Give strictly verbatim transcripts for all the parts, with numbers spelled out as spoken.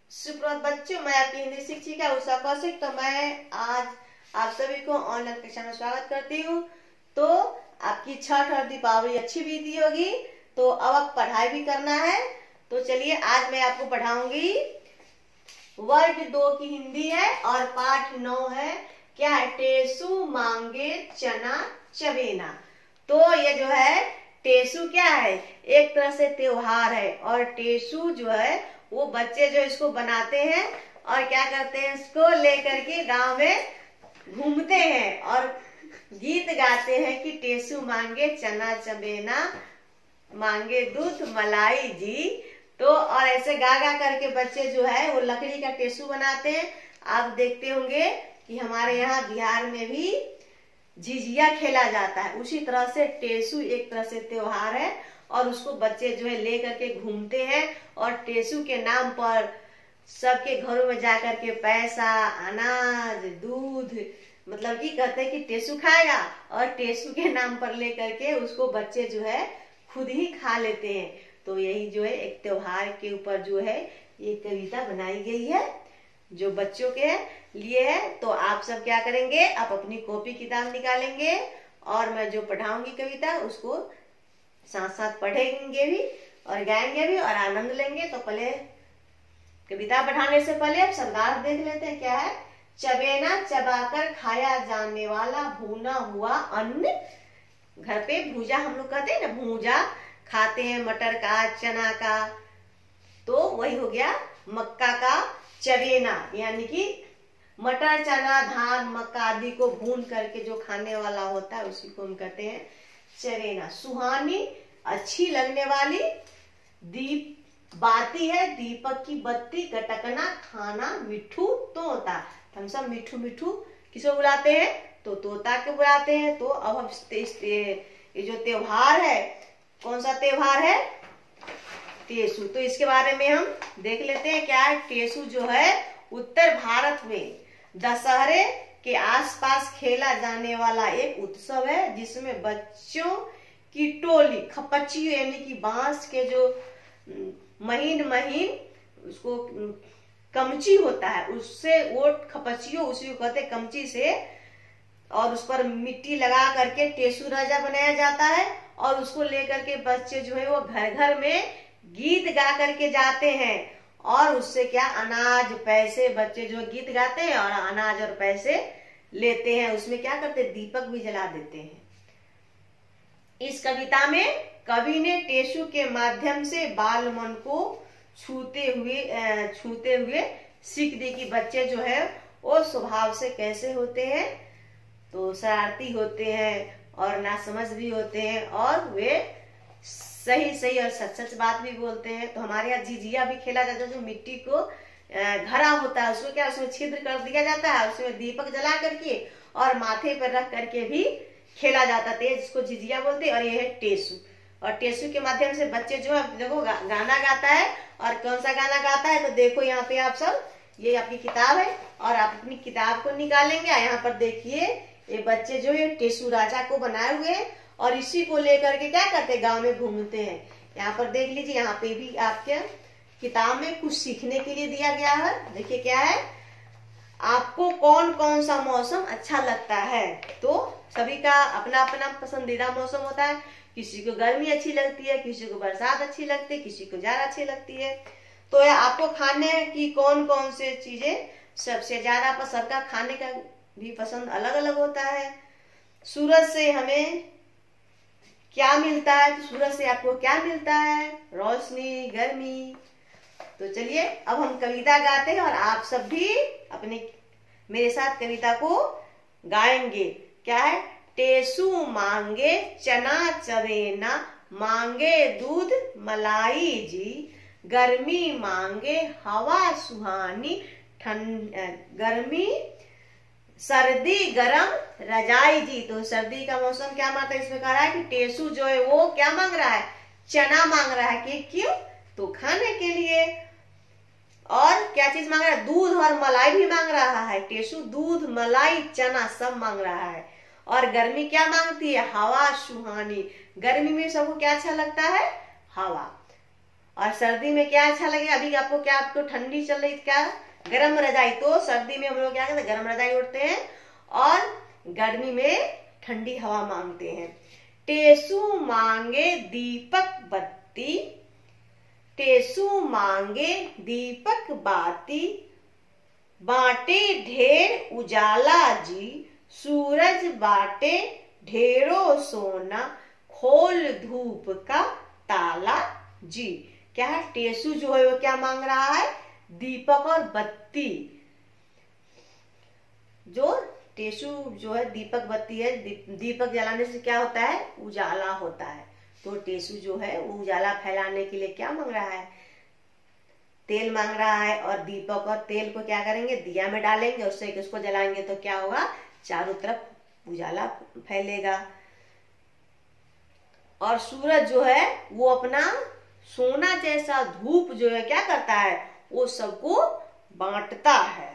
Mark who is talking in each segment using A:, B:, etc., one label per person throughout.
A: सुप्रभात बच्चों, मैं आपकी हिंदी शिक्षिका उषा कौशिक। तो मैं आज आप सभी को ऑनलाइन कक्षा में स्वागत करती हूँ। तो आपकी छठ और दीपावली अच्छी बीती होगी, तो अब आप पढ़ाई भी करना है। तो चलिए, आज मैं आपको पढ़ाऊंगी वर्ग दो की हिंदी है और पाठ नौ है। क्या है? टेसु मांगे चना चबेना। तो ये जो है टेसु क्या है? एक तरह से त्योहार है। और टेसु जो है वो बच्चे जो इसको बनाते हैं और क्या करते हैं, इसको लेकर के गांव में घूमते हैं और गीत गाते हैं कि टेसु मांगे चना चबेना, मांगे दूध मलाई जी। तो और ऐसे गा गा करके बच्चे जो है वो लकड़ी का टेसु बनाते हैं। आप देखते होंगे कि हमारे यहाँ बिहार में भी झिझिया खेला जाता है। उसी तरह से टेसु एक तरह से त्योहार है और उसको बच्चे जो है ले करके घूमते हैं और टेसु के नाम पर सबके घरों में जाकर के पैसा, अनाज, दूध, मतलब कि कहते हैं कि टेसु खाएगा, और टेसु के नाम पर ले करके उसको बच्चे जो है खुद ही खा लेते हैं। तो यही जो है एक त्योहार के ऊपर जो है ये कविता बनाई गई है जो बच्चों के लिए है। तो आप सब क्या करेंगे, आप अपनी कॉपी किताब निकालेंगे और मैं जो पढ़ाऊंगी कविता उसको साथ साथ पढ़ेंगे भी और गाएंगे भी और आनंद लेंगे। तो पहले कविता पढ़ाने से पहले अब शब्दार्थ देख लेते हैं। क्या है? चबेना चबाकर खाया जाने वाला भुना हुआ अन्न। घर पे भूजा हम लोग कहते हैं ना, भूजा खाते हैं मटर का, चना का, तो वही हो गया मक्का का चबेना, यानी कि मटर, चना, धान, मक्का आदि को भून करके जो खाने वाला होता है उसी को हम कहते हैं चबेना। सुहानी अच्छी लगने वाली, दीप बाती है दीपक की बत्ती, गटकना खाना, मिठू तोता। हम सब मिठू मिठू किसको बुलाते हैं? तो तोता को बुलाते हैं। तो अब हम ये जो त्योहार है, कौन सा त्योहार है? टेसु। तो इसके बारे में हम देख लेते हैं। क्या है? टेसु जो है उत्तर भारत में दशहरे के आसपास खेला जाने वाला एक उत्सव है जिसमें बच्चों की टोली खपच्ची, यानी कि बांस के जो महीन महीन उसको कमची होता है, उससे वो खपच्चियों उसी को कहते कमची से, और उस पर मिट्टी लगा करके टेसु राजा बनाया जाता है और उसको लेकर के बच्चे जो है वो घर घर में गीत गा करके जाते हैं और उससे क्या अनाज पैसे, बच्चे जो गीत गाते हैं और अनाज और पैसे लेते हैं। उसमें क्या करते हैं? दीपक भी जला देते हैं। इस कविता में कवि ने टेसु के माध्यम से बाल मन को छूते हुए छूते हुए सीख दी कि बच्चे जो है वो स्वभाव से कैसे होते हैं, तो शरारती होते हैं और नासमझ भी होते हैं और वे सही सही और सच सच बात भी बोलते हैं। तो हमारे यहाँ झिझिया भी खेला जाता है, जो मिट्टी को घड़ा होता है उसको क्या उसमें छिद्र कर दिया जाता है, उसमें दीपक जला करके और माथे पर रख करके भी खेला जाता है, जिसको झिझिया बोलते हैं। और ये है टेसु। और टेसु के माध्यम से बच्चे जो है देखो गा, गाना गाता है। और कौन सा गाना गाता है? तो देखो यहाँ पे आप सब, ये आपकी किताब है और आप अपनी किताब को निकालेंगे। यहाँ पर देखिए ये बच्चे जो है टेसु राजा को बनाए हुए हैं और इसी को लेकर के क्या करते हैं, गांव में घूमते हैं। यहाँ पर देख लीजिए, यहाँ पे भी आपके किताब में कुछ सीखने के लिए दिया गया है। देखिए क्या है, आपको कौन कौन सा मौसम अच्छा लगता है? तो सभी का अपना अपना पसंदीदा मौसम होता है। किसी को गर्मी अच्छी लगती है, किसी को बरसात अच्छी लगती है, किसी को जाड़ा अच्छी लगती है। तो आपको खाने की कौन कौन से चीजें सबसे ज्यादा पसंद? सबका खाने का भी पसंद अलग अलग होता है। सूरज से हमें क्या मिलता है? तो सूरज से आपको क्या मिलता है? रोशनी, गर्मी। तो चलिए अब हम कविता गाते हैं और आप सब भी अपने मेरे साथ कविता को गाएंगे। क्या है? टेसु मांगे चना चबेना, मांगे दूध मलाई जी, गर्मी मांगे हवा सुहानी, ठंड गर्मी सर्दी गरम रजाई जी। तो सर्दी का मौसम क्या मांगता है? इसमें कह रहा है कि टेसु जो है वो क्या मांग रहा है? चना मांग रहा है। कि क्यों? तो खाने के लिए। और क्या चीज मांग रहा है? दूध और मलाई भी मांग रहा है। टेसु दूध, मलाई, चना सब मांग रहा है। और गर्मी क्या मांगती है? हवा सुहानी। गर्मी में सबको क्या अच्छा लगता है? हवा। और सर्दी में क्या अच्छा लगे? अभी आपको क्या, आपको ठंडी चल रही, क्या गर्म रजाई, तो सर्दी में हम लोग क्या करते हैं, गर्म रजाई उड़ते हैं और गर्मी में ठंडी हवा मांगते हैं। टेसू मांगे दीपक बत्ती, टेसू मांगे दीपक बाती, बाटे ढेर उजाला जी, सूरज बाटे ढेरों सोना, खोल धूप का ताला जी। क्या है? टेसू जो है वो क्या मांग रहा है? दीपक और बत्ती। जो टेसू जो है दीपक बत्ती है, दीपक जलाने से क्या होता है? उजाला होता है। तो टेसू जो है वो उजाला फैलाने के लिए क्या मांग रहा है? तेल मांग रहा है। और दीपक और तेल को क्या करेंगे? दिया में डालेंगे, उससे किसको जलाएंगे तो क्या होगा? चारों तरफ उजाला फैलेगा। और सूरज जो है वो अपना सोना जैसा धूप जो है क्या करता है? वो सबको बांटता है।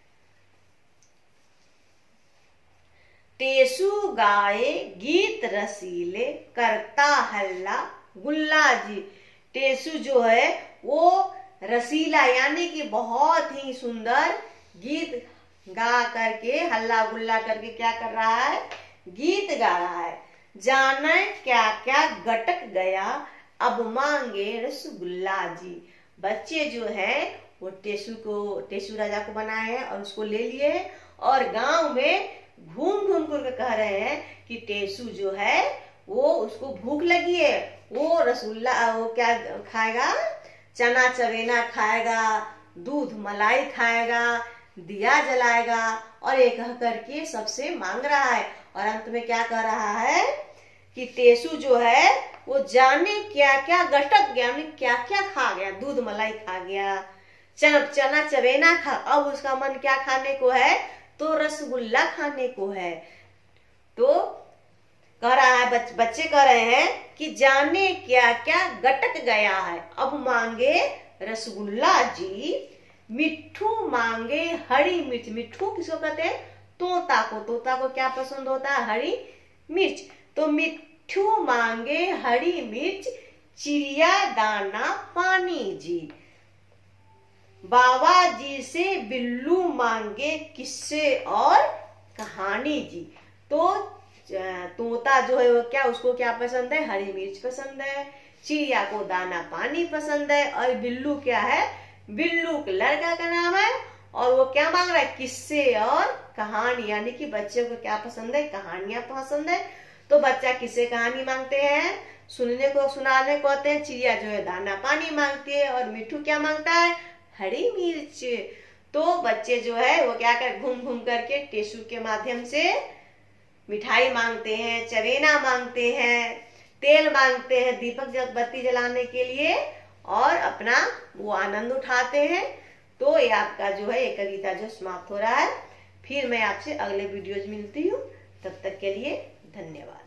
A: टेसू गाए गीत रसीले, करता हल्ला गुल्ला जी। टेसू जो है वो रसीला यानी कि बहुत ही सुंदर गीत गा करके, हल्ला गुल्ला करके क्या कर रहा है? गीत गा रहा है। जाने क्या क्या गटक गया, अब मांगे रसगुल्ला जी। बच्चे जो है वो टेसू को, टेसू राजा को बनाए हैं और उसको ले लिए और गांव में घूम घूम कर कह रहे हैं कि टेसू जो है वो, उसको भूख लगी है, वो रसगुल्ला, वो क्या खाएगा? चना चवेना खाएगा, दूध मलाई खाएगा, दिया जलाएगा, और ये कह करके सबसे मांग रहा है। और अंत में क्या कह रहा है कि टेसू जो है वो जाने क्या क्या गटक गया, क्या क्या खा गया, दूध मलाई खा गया, चना चवेना खा, अब उसका मन क्या खाने को है? तो रसगुल्ला खाने को है। तो कह रहा है, बच, बच्चे कह रहे हैं कि जाने क्या क्या गटक गया है, अब मांगे रसगुल्ला जी। मिट्ठू मांगे हरी मिर्च, मिट्ठू किसको कहते हैं? तोता को। तोता को क्या पसंद होता है? हरी मिर्च। तो मिट्ठू मांगे हरी मिर्च, चिड़िया दाना पानी जी। बाबा जी से बिल्लू मांगे किस्से और कहानी जी। तो तोता जो है वो क्या, उसको क्या पसंद है? हरी मिर्च पसंद है। चिड़िया को दाना पानी पसंद है। और बिल्लू क्या है? बिल्लू के लड़का का नाम है और वो क्या मांग रहा है? किस्से और कहानी, यानी कि बच्चे को क्या पसंद है? कहानियां पसंद है। तो बच्चा किस्से कहानी मांगते हैं, सुनने को सुनाने को आते हैं। चिड़िया जो है दाना पानी मांगती है और मिट्ठू क्या मांगता है? हरी मिर्च। तो बच्चे जो है वो क्या कर, घूम घूम करके टेसू के माध्यम से मिठाई मांगते हैं, चवेना मांगते हैं, तेल मांगते हैं दीपक जब बत्ती जलाने के लिए, और अपना वो आनंद उठाते हैं। तो ये आपका जो है ये कविता जो समाप्त हो रहा है। फिर मैं आपसे अगले वीडियोज मिलती हूँ, तब तक के लिए धन्यवाद।